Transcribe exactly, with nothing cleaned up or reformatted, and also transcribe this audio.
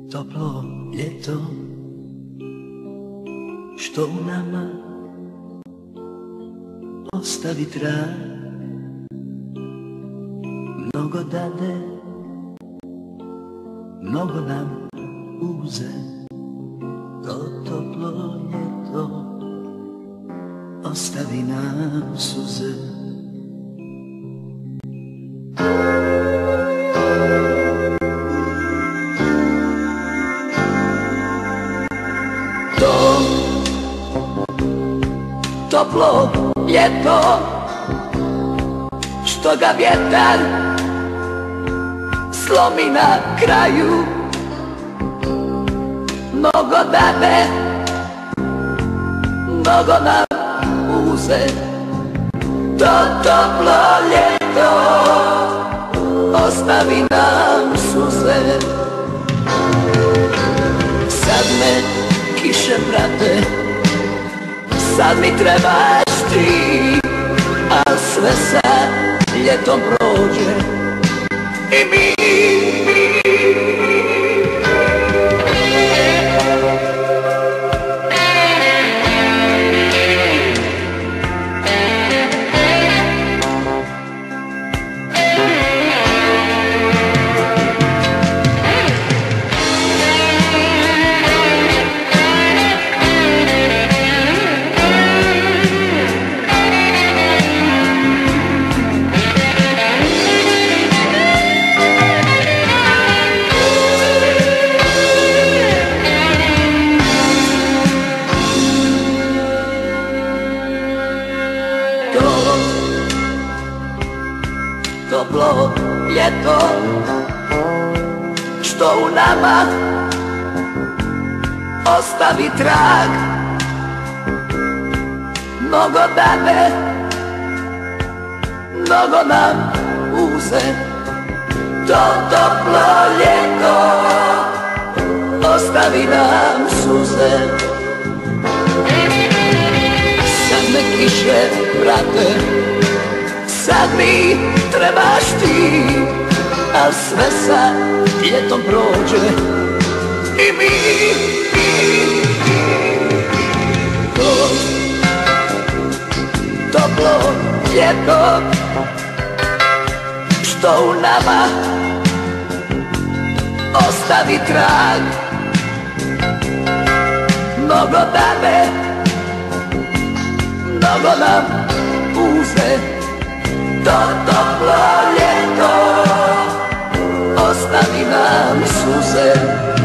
Toplo ljeto što u nama ostavi trag, mnogo dade, mnogo nam uze. To toplo ljeto ostavi nam suze. To toplo ljeto što ga vjetar slomi na kraju, mnogo dade, mnogo nam uze. To toplo ljeto ostavi nam suze. Sad me kiše prate, sad mi trebaš ti, al sve sa ljetom prođe i mi. Toplo ljeto što u nama ostavi trag, mnogo dade, mnogo nam uze. To toplo ljeto ostavi nam suze. Sad me kiše prate, sad mi trebaš ti, al sve sa ljetom prođe i mi. To toplo ljeto što u nama ostavi trag, mnogo dade, mnogo nam uze. To toplo ljeto ostavi nam suze.